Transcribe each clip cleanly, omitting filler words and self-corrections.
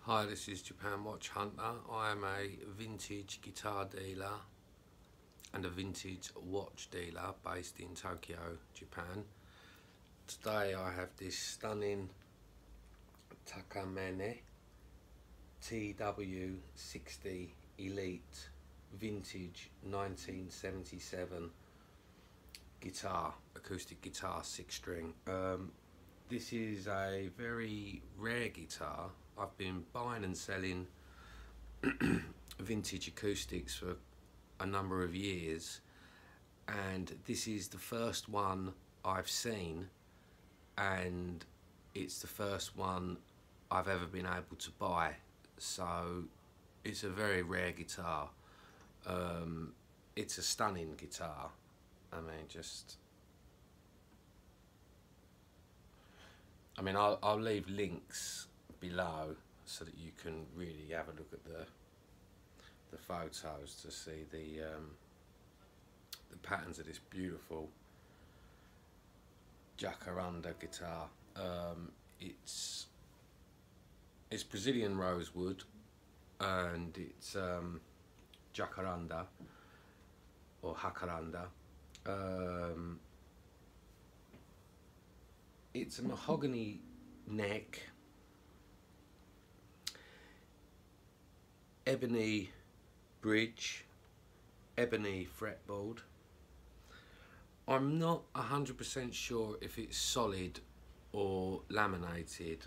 Hi, this is Japan Watch Hunter. I am a vintage guitar dealer and a vintage watch dealer based in Tokyo, Japan. Today I have this stunning Takamine TW60 Elite vintage 1977 guitar, acoustic guitar, 6-string. This is a very rare guitar. I've been buying and selling vintage acoustics for a number of years, and this is the first one I've seen, and it's the first one I've ever been able to buy, so it's a very rare guitar. It's a stunning guitar. I'll leave links below so that you can really have a look at the photos to see the patterns of this beautiful jacaranda guitar. It's Brazilian rosewood, and it's jacaranda or jacaranda. It's a mahogany neck, ebony bridge, ebony fretboard. I'm not 100% sure if it's solid or laminated.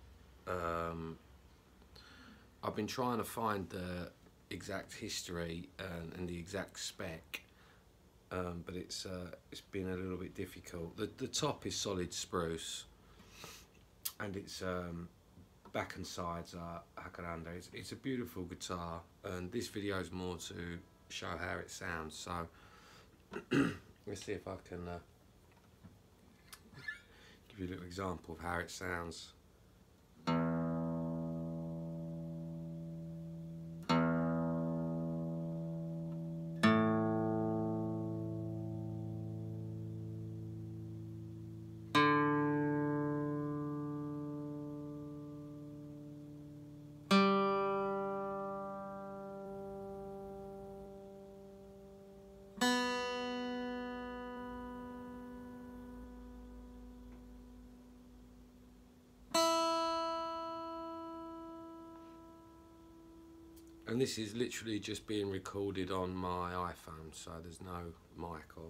I've been trying to find the exact history and the exact spec, but it's been a little bit difficult. The top is solid spruce, and it's back and sides are jacaranda. It's a beautiful guitar, and this video is more to show how it sounds. So let's see if I can give you a little example of how it sounds. And this is literally just being recorded on my iPhone, so there's no mic or...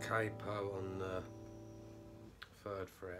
capo on the 3rd fret.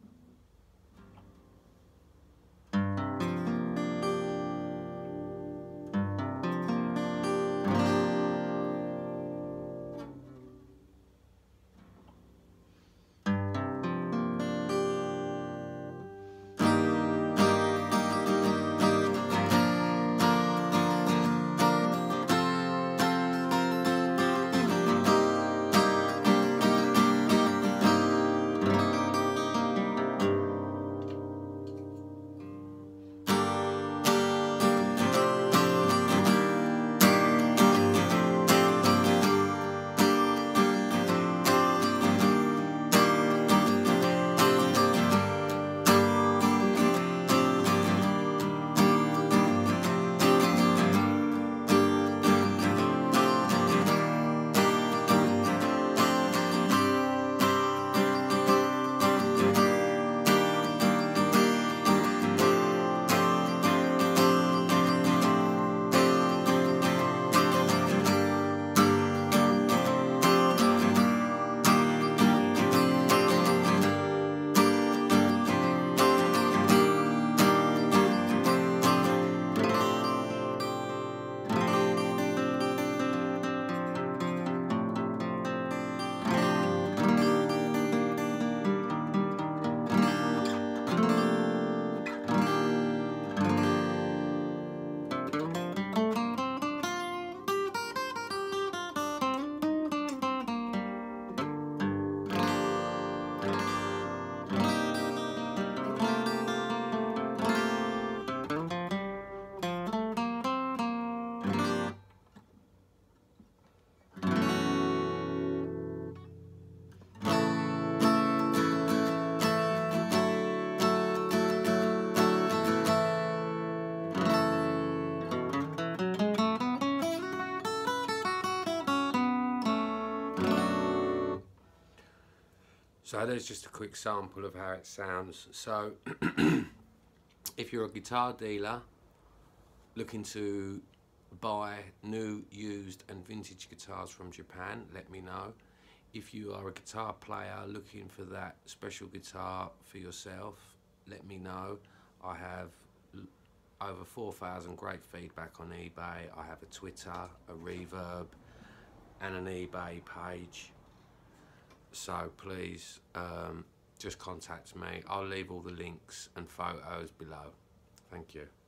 So there's just a quick sample of how it sounds. So if you're a guitar dealer looking to buy new, used and vintage guitars from Japan, let me know. If you are a guitar player looking for that special guitar for yourself, let me know. I have over 4,000 great feedback on eBay. I have a Twitter, a Reverb and an eBay page. So please just contact me. I'll leave all the links and photos below. Thank you.